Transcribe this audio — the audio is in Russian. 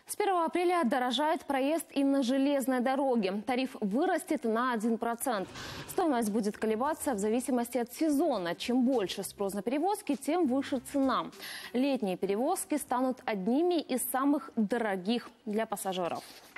С 1 апреля дорожает проезд и на железной дороге. Тариф вырастет на 1%. Стоимость будет колебаться в зависимости от сезона. Чем больше спрос на перевозки, тем выше цена. Летние перевозки станут одними из самых дорогих для пассажиров.